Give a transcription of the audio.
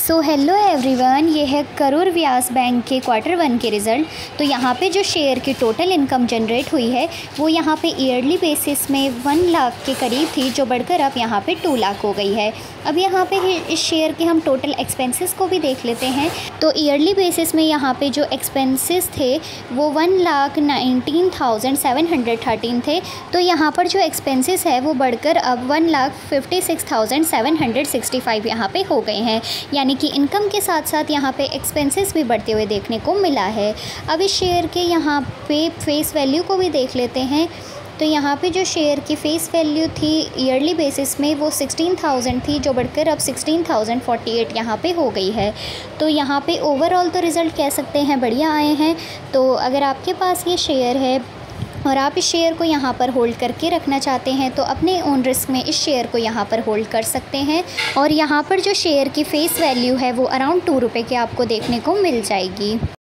So hello everyone, ये है करूर व्यास bank के Q1 के रिज़ल्ट। तो यहाँ पे जो शेयर की टोटल इनकम जनरेट हुई है वो यहाँ पे ईयरली बेसिस में 1 लाख के करीब थी, जो बढ़कर अब यहाँ पे 2 लाख हो गई है। अब यहाँ पे इस शेयर के हम टोटल एक्सपेंसेस को भी देख लेते हैं। तो ईयरली बेसिस में यहाँ पे जो एक्सपेंसेस थे वो 1,19,713 थे। तो यहाँ पर जो एक्सपेंसेस है वो बढ़कर अब 1,56,765 यहाँ पे हो गए हैं, यानी कि इनकम के साथ साथ यहाँ पे एक्सपेंसेस भी बढ़ते हुए देखने को मिला है। अब इस शेयर के यहाँ पे फेस वैल्यू को भी देख लेते हैं। तो यहाँ पे जो शेयर की फ़ेस वैल्यू थी ईयरली बेसिस में वो 16,000 थी, जो बढ़कर अब 16,048 यहाँ पे हो गई है। तो यहाँ पे ओवरऑल तो रिज़ल्ट कह सकते हैं बढ़िया आए हैं। तो अगर आपके पास ये शेयर है और आप इस शेयर को यहाँ पर होल्ड करके रखना चाहते हैं तो अपने ओन रिस्क में इस शेयर को यहाँ पर होल्ड कर सकते हैं। और यहाँ पर जो शेयर की फ़ेस वैल्यू है वो अराउंड 2 रुपये की आपको देखने को मिल जाएगी।